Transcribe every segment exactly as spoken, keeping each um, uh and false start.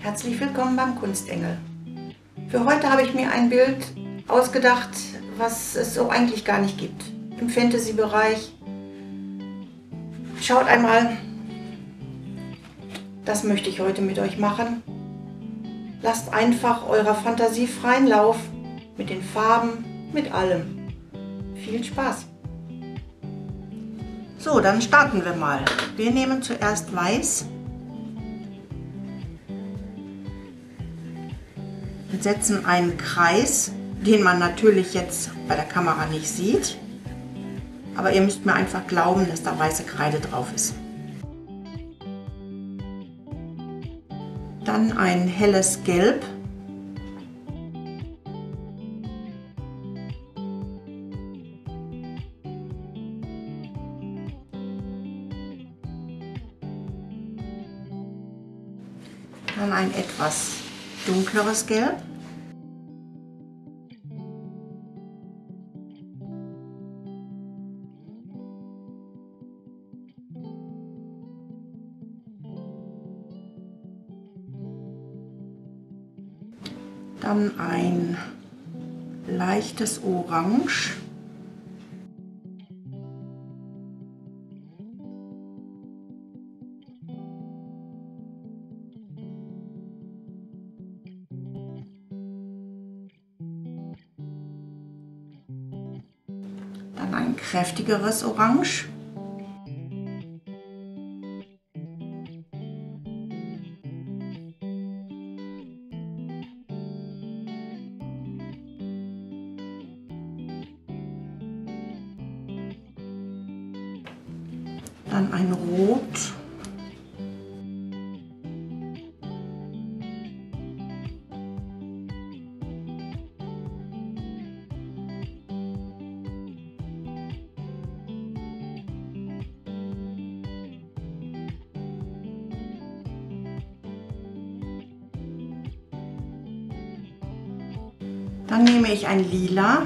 Herzlich willkommen beim Kunstengel. Für heute habe ich mir ein Bild ausgedacht, was es so eigentlich gar nicht gibt. Im Fantasy-Bereich. Schaut einmal, das möchte ich heute mit euch machen. Lasst einfach eurer Fantasie freien Lauf mit den Farben, mit allem. Viel Spaß! So, dann starten wir mal. Wir nehmen zuerst Weiß und setzen einen Kreis, den man natürlich jetzt bei der Kamera nicht sieht. Aber ihr müsst mir einfach glauben, dass da weiße Kreide drauf ist. Dann ein helles Gelb. Dann ein etwas dunkleres Gelb. Dann ein leichtes Orange. Dann ein kräftigeres Orange. Dann ein Rot. Dann nehme ich ein Lila.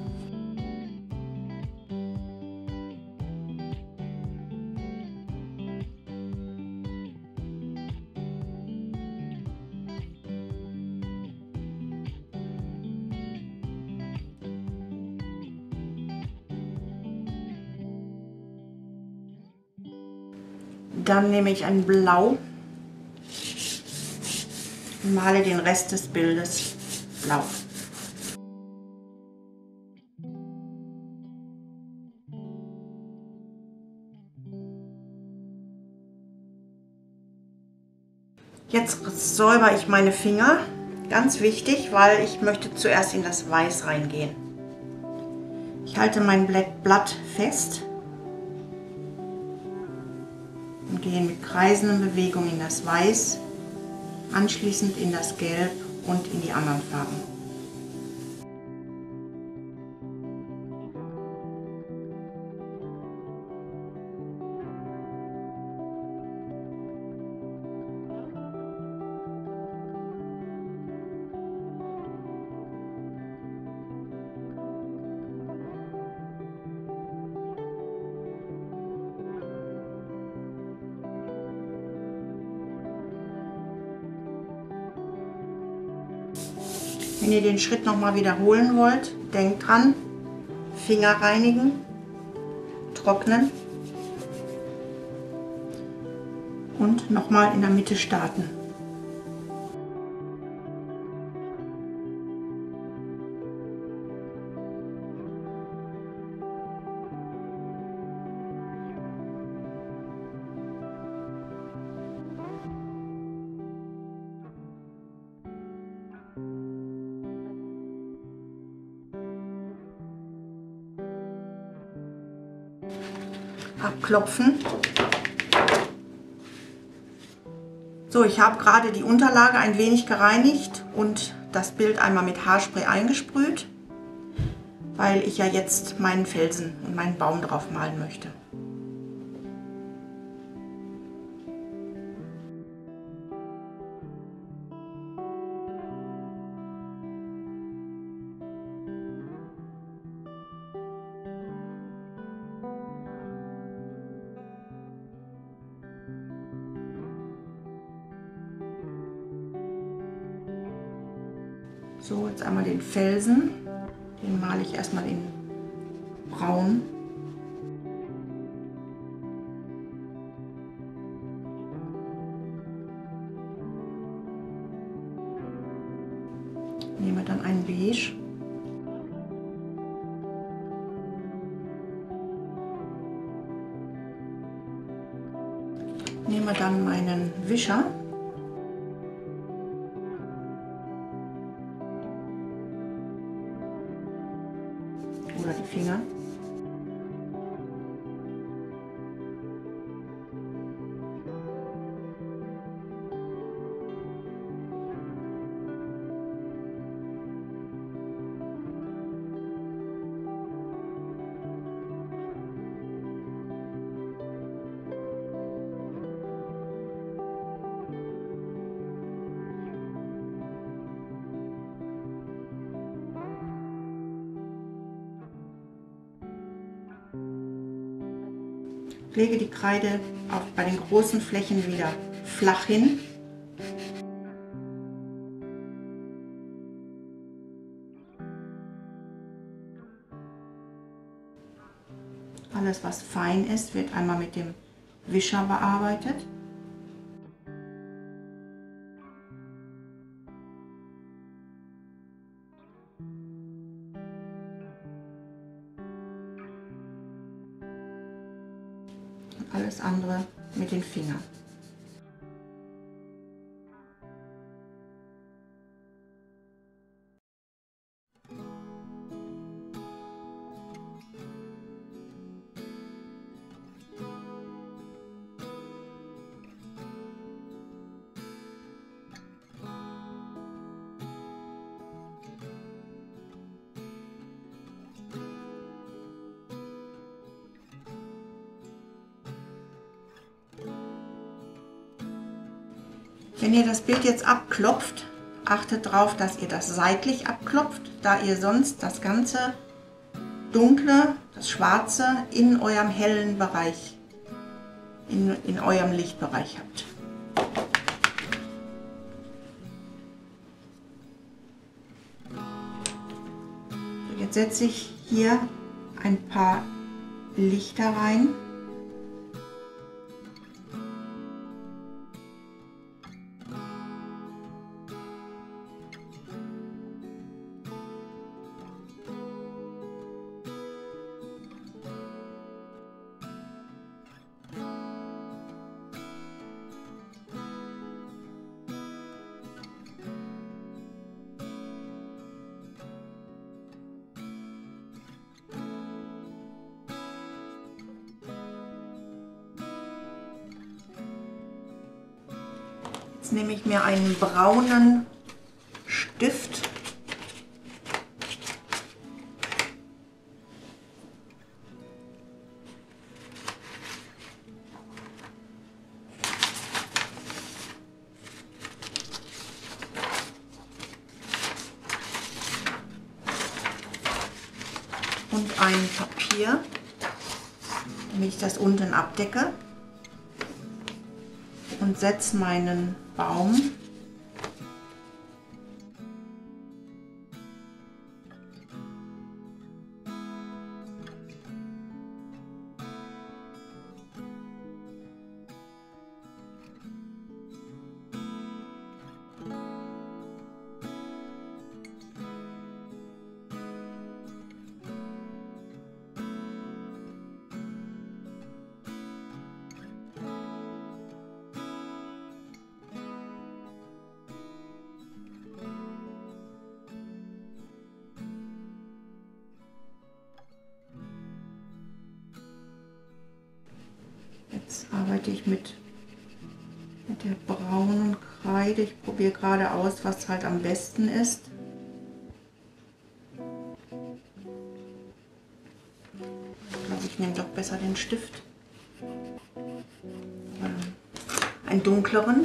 Dann nehme ich ein Blau und male den Rest des Bildes blau. Jetzt säubere ich meine Finger, ganz wichtig, weil ich möchte zuerst in das Weiß reingehen. Ich halte mein Blatt fest und gehe mit kreisenden Bewegungen in das Weiß, anschließend in das Gelb und in die anderen Farben. Wenn ihr den Schritt noch mal wiederholen wollt, denkt dran, Finger reinigen, trocknen und noch mal in der Mitte starten. Abklopfen. So, ich habe gerade die Unterlage ein wenig gereinigt und das Bild einmal mit Haarspray eingesprüht, weil ich ja jetzt meinen Felsen und meinen Baum drauf malen möchte. So, jetzt einmal den Felsen. Den male ich erstmal in braun. Nehme dann ein Beige. Nehme dann meinen Wischer. Oder die Finger. Lege die Kreide auch bei den großen Flächen wieder flach hin. Alles, was fein ist, wird einmal mit dem Wischer bearbeitet. Alles andere mit den Fingern. Wenn ihr das Bild jetzt abklopft, achtet darauf, dass ihr das seitlich abklopft, da ihr sonst das ganze Dunkle, das Schwarze in eurem hellen Bereich, in, in eurem Lichtbereich habt. So, jetzt setze ich hier ein paar Lichter rein. Jetzt nehme ich mir einen braunen Stift und ein Papier, damit ich das unten abdecke, und setze meinen Baum Jetzt arbeite ich mit, mit der braunen Kreide. Ich probiere gerade aus, was halt am besten ist. Ich glaube, ich nehme doch besser den Stift. Einen dunkleren.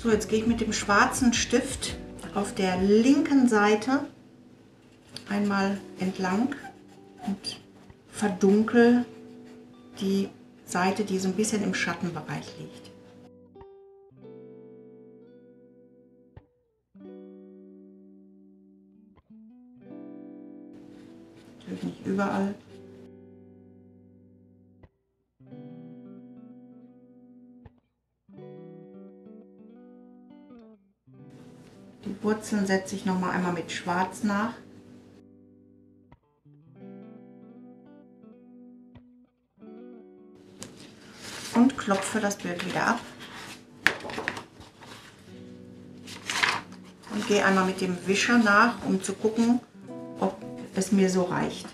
So, jetzt gehe ich mit dem schwarzen Stift auf der linken Seite einmal entlang und verdunkel die Seite, die so ein bisschen im Schattenbereich liegt. Natürlich nicht überall. Die Wurzeln setze ich noch mal einmal mit Schwarz nach. Und klopfe das Bild wieder ab. Und gehe einmal mit dem Wischer nach, um zu gucken, ob es mir so reicht.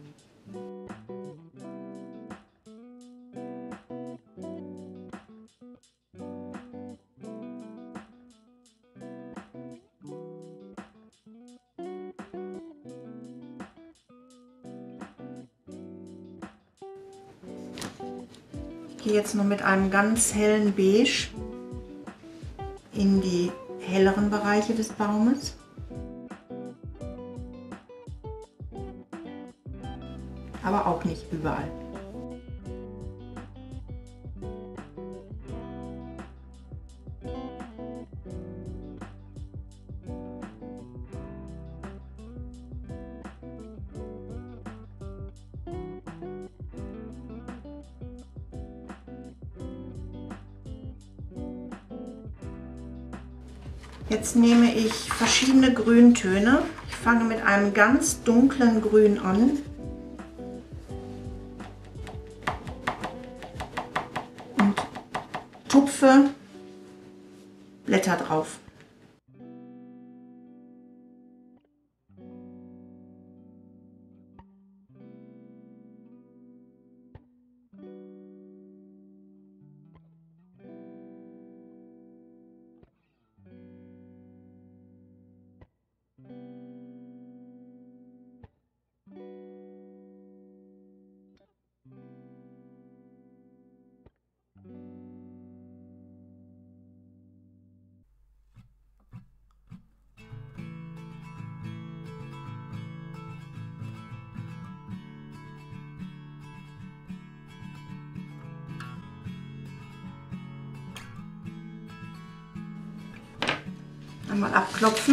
Ich gehe jetzt noch mit einem ganz hellen Beige in die helleren Bereiche des Baumes. Aber auch nicht überall. Jetzt nehme ich verschiedene Grüntöne. Ich fange mit einem ganz dunklen Grün an. Und tupfe Blätter drauf. Einmal abklopfen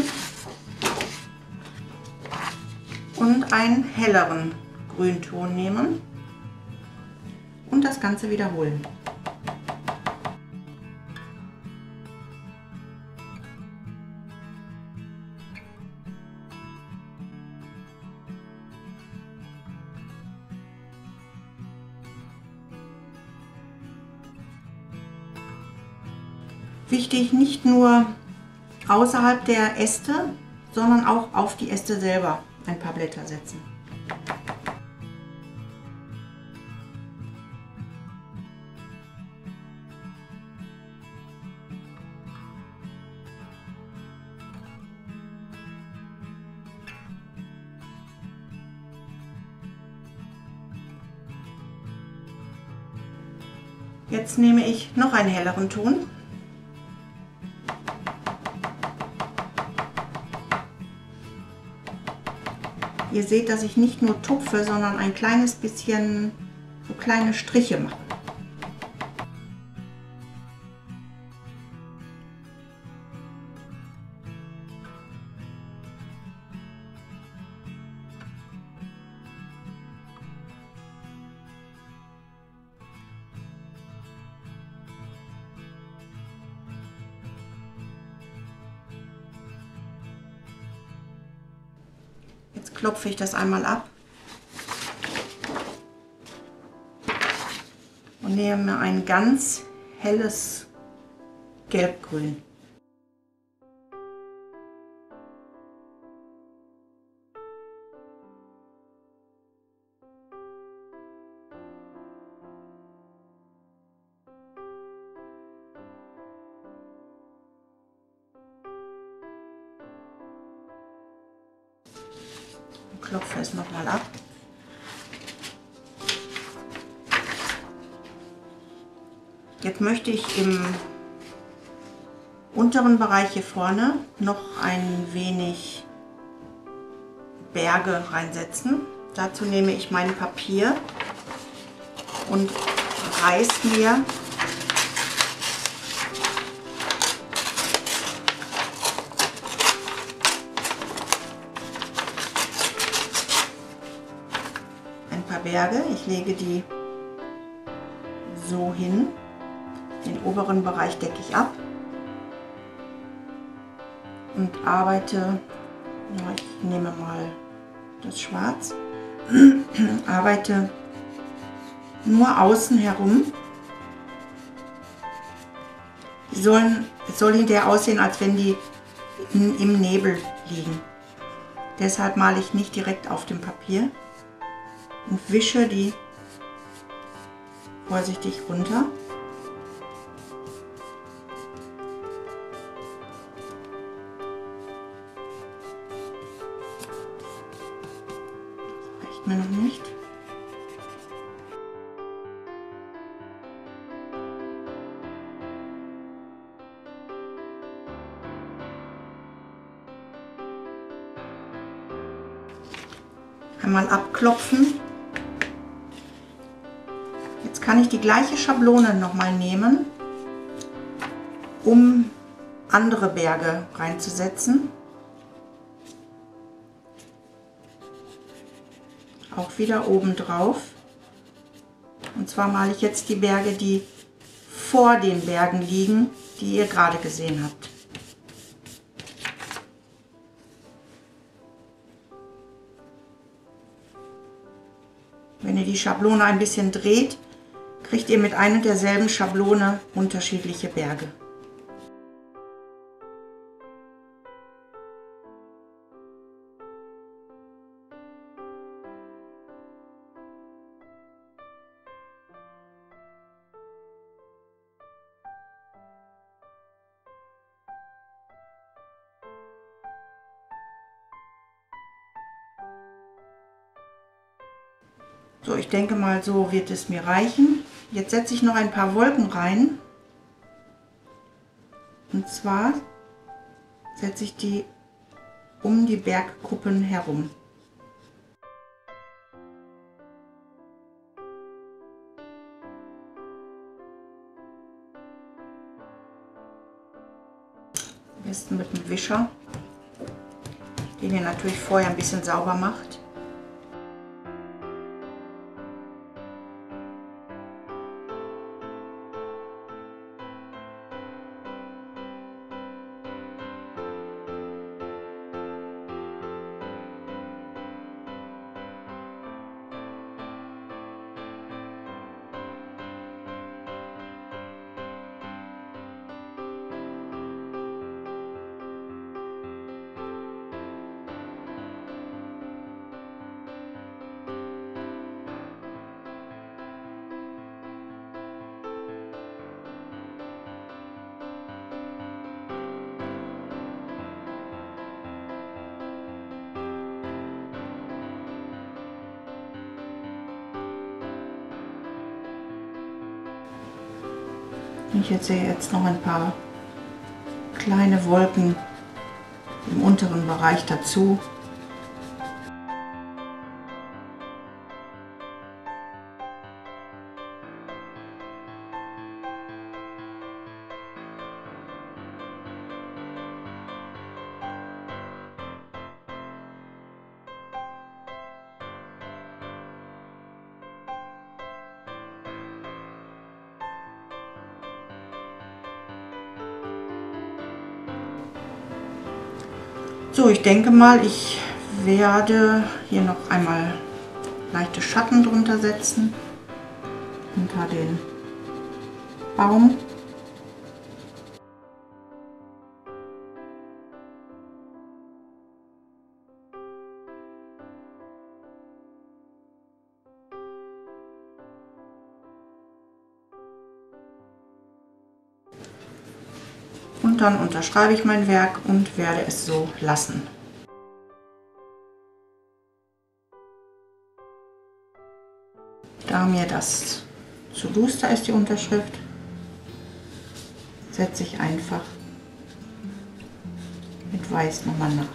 und einen helleren Grünton nehmen und das Ganze wiederholen. Wichtig, nicht nur außerhalb der Äste, sondern auch auf die Äste selber ein paar Blätter setzen. Jetzt nehme ich noch einen helleren Ton. Ihr seht, dass ich nicht nur tupfe, sondern ein kleines bisschen so kleine Striche mache. Jetzt klopfe ich das einmal ab und nehme ein ganz helles Gelbgrün. Klopfe es nochmal ab. Jetzt möchte ich im unteren Bereich hier vorne noch ein wenig Berge reinsetzen. Dazu nehme ich mein Papier und reiß mir ein paar Berge. Ich lege die so hin. Den oberen Bereich decke ich ab und arbeite, ja, ich nehme mal das Schwarz, arbeite nur außen herum. Die sollen, es soll hinterher aussehen, als wenn die in, im Nebel liegen. Deshalb male ich nicht direkt auf dem Papier und wische die vorsichtig runter. Das reicht mir noch nicht. Einmal abklopfen. Jetzt kann ich die gleiche Schablone noch mal nehmen, um andere Berge reinzusetzen. Auch wieder oben drauf. Und zwar male ich jetzt die Berge, die vor den Bergen liegen, die ihr gerade gesehen habt. Wenn ihr die Schablone ein bisschen dreht, kriegt ihr mit einer und derselben Schablone unterschiedliche Berge. So, ich denke mal, so wird es mir reichen. Jetzt setze ich noch ein paar Wolken rein. Und zwar setze ich die um die Bergkuppen herum. Am besten mit dem Wischer, den ihr natürlich vorher ein bisschen sauber macht. Ich jetzt sehe jetzt noch ein paar kleine Wolken im unteren Bereich dazu. So, ich denke mal, ich werde hier noch einmal leichte Schatten drunter setzen, unter den Baum. Und dann unterschreibe ich mein Werk und werde es so lassen. Da mir das zu duster ist, die Unterschrift, setze ich einfach und Weiß nochmal nach.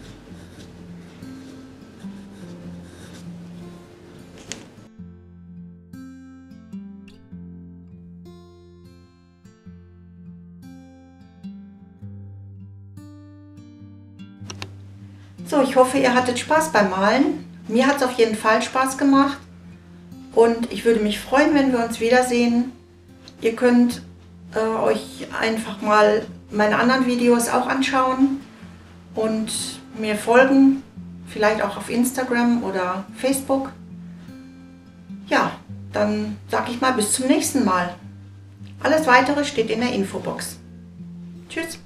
So, ich hoffe, ihr hattet Spaß beim Malen. Mir hat es auf jeden Fall Spaß gemacht und ich würde mich freuen, wenn wir uns wiedersehen. Ihr könnt äh, euch einfach mal meine anderen Videos auch anschauen und mir folgen, vielleicht auch auf Instagram oder Facebook. Ja, dann sage ich mal bis zum nächsten Mal. Alles Weitere steht in der Infobox. Tschüss!